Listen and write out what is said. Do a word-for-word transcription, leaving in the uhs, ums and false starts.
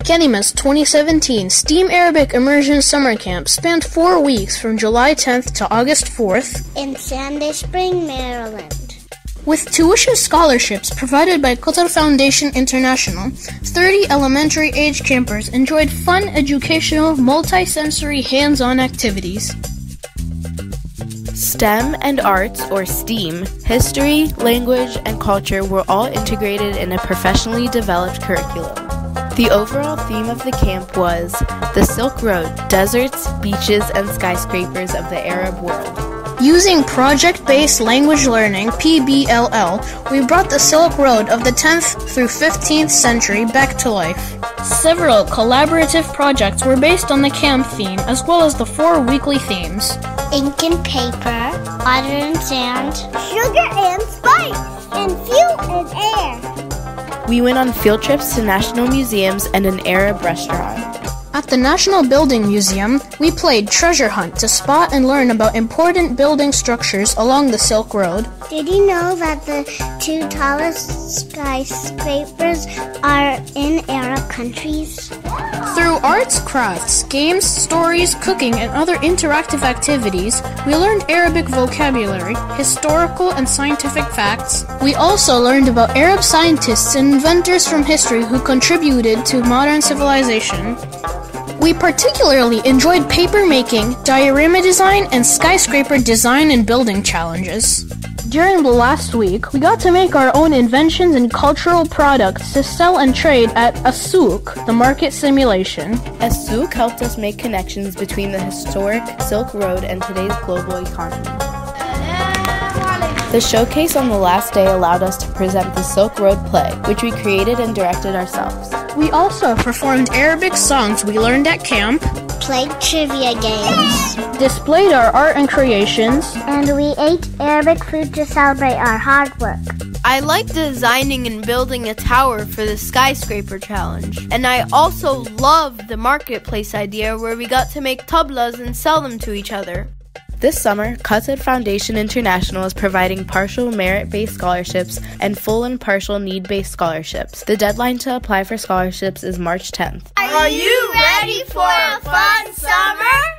Kalimah's twenty seventeen STEAM Arabic Immersion Summer Camp spanned four weeks from July tenth to August fourth in Sandy Spring, Maryland. With tuition scholarships provided by Qatar Foundation International, thirty elementary-age campers enjoyed fun, educational, multi-sensory, hands-on activities. STEM and arts, or STEAM, history, language, and culture were all integrated in a professionally developed curriculum. The overall theme of the camp was the Silk Road, deserts, beaches, and skyscrapers of the Arab world. Using project-based language learning, P B L L, we brought the Silk Road of the tenth through fifteenth century back to life. Several collaborative projects were based on the camp theme, as well as the four weekly themes: ink and paper, water and sand, sugar and spice, and fuel and air. We went on field trips to national museums and an Arab restaurant. At the National Building Museum, we played treasure hunt to spot and learn about important building structures along the Silk Road. Did you know that the two tallest skyscrapers are in Arab countries? Through arts, crafts, games, stories, cooking, and other interactive activities, we learned Arabic vocabulary, historical and scientific facts. We also learned about Arab scientists and inventors from history who contributed to modern civilization. We particularly enjoyed paper making, diorama design, and skyscraper design and building challenges. During the last week, we got to make our own inventions and cultural products to sell and trade at a Souk, the market simulation. A Souk helped us make connections between the historic Silk Road and today's global economy. The showcase on the last day allowed us to present the Silk Road play, which we created and directed ourselves. We also performed Arabic songs we learned at camp, played trivia games, displayed our art and creations, and we ate Arabic food to celebrate our hard work. I liked designing and building a tower for the skyscraper challenge. And I also loved the marketplace idea where we got to make tablas and sell them to each other. This summer, Qatar Foundation International is providing partial merit-based scholarships and full and partial need-based scholarships. The deadline to apply for scholarships is March tenth. Are you ready for a fun summer?